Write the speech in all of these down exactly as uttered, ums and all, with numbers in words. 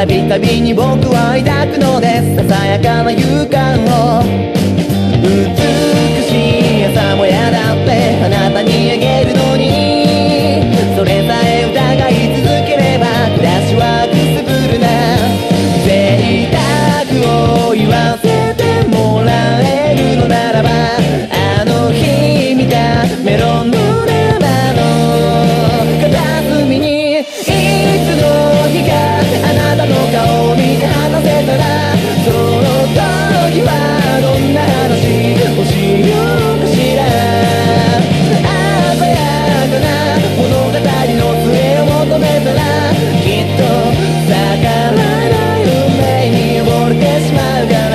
びたびに僕は抱くのです。ささやかな勇敢を。美しい朝もやだってあなたにあげるのに、それさえ疑い続ければ暮らしはくすぶるな。贅沢を言わせてもらえるのならば、あの日見たメロンの生の片隅に、いつの日かあなたの顔を見て話せたら、その時はどんな話をしようかしら。鮮やかな物語の末を求めたら、きっと逆らえない運命に溺れてしまうから。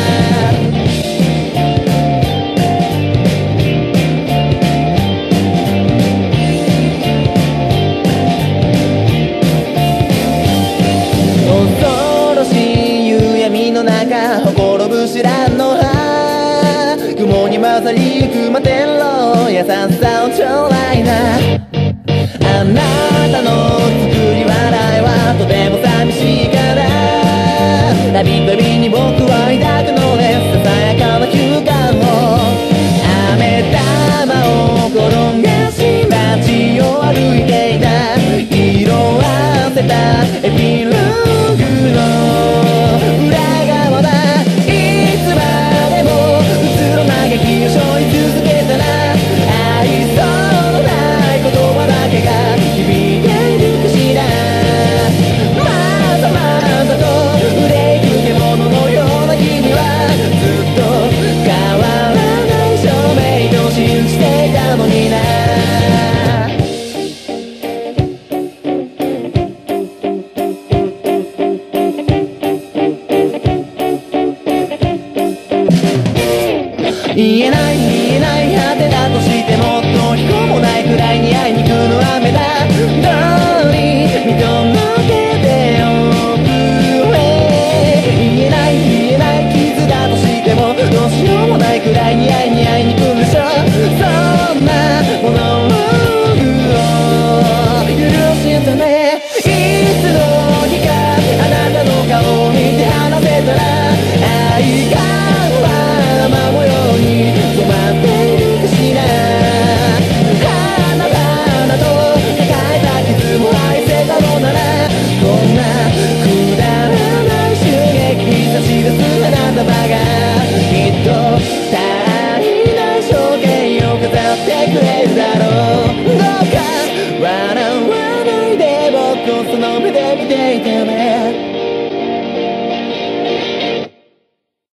恐ろしい夕闇の中ほころぶ白の葉、雲に混ざりゆく摩天楼、優しさをちょうだいな。あなたの作り笑いはとても寂しいから、たびたびに僕は抱くのです。ささやかな休館を。飴玉を転がし街を歩いていた、色あせたエピローグの裏側だ。いつまでもうつろな劇を背負い続けたら、愛想のない言葉だけが響いているかしら。まざまざと憂いく獣のような君は、ずっと変わらない証明と信じていたのにな。言えない言えない果てだとしても、どうにもないくらいにあいにくの雨だ。どうに見届けておくれ。言えない言えない傷だとしても、どうしようもないくらいにあいにあいにくんでしょ。そんなものを許してね。いつの日かあなたの顔を見て話せたら、愛が雨模様に染まっているかしら。花々と抱えた傷も愛せたのなら、こんなくだらない襲撃に差し出す花束が、きっと足りない証言を飾ってくれるだろう。どうか笑わないで僕をその目で見ていてね。